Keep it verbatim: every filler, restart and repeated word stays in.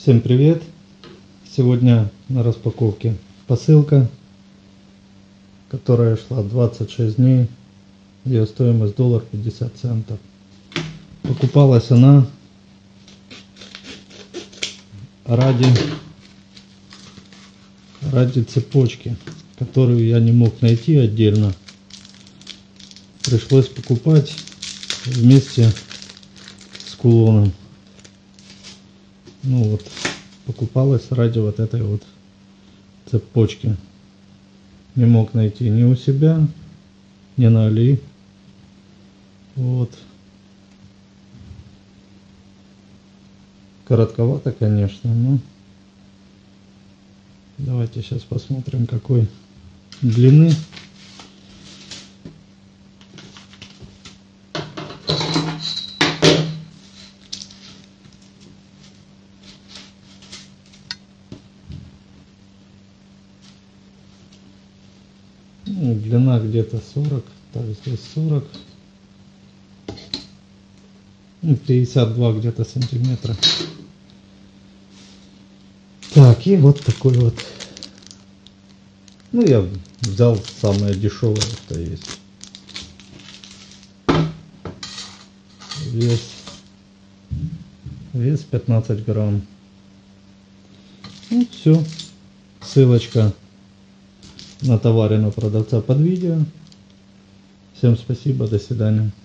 Всем привет! Сегодня на распаковке посылка, которая шла двадцать шесть дней. Ее стоимость доллар пятьдесят центов. Покупалась она ради, ради цепочки, которую я не мог найти отдельно. Пришлось покупать вместе с кулоном. Ну вот, покупалась ради вот этой вот цепочки. Не мог найти ни у себя, ни на Али. Вот. Коротковато, конечно, но давайте сейчас посмотрим, какой длины. Ну, длина где-то сорок, так, здесь сорок, ну, пятьдесят два где-то сантиметра. Так, и вот такой вот. Ну, я взял самое дешевое, что есть. Вес, вес пятнадцать грамм. Ну, все. Ссылочка на товары на продавца под видео. Всем спасибо, до свидания.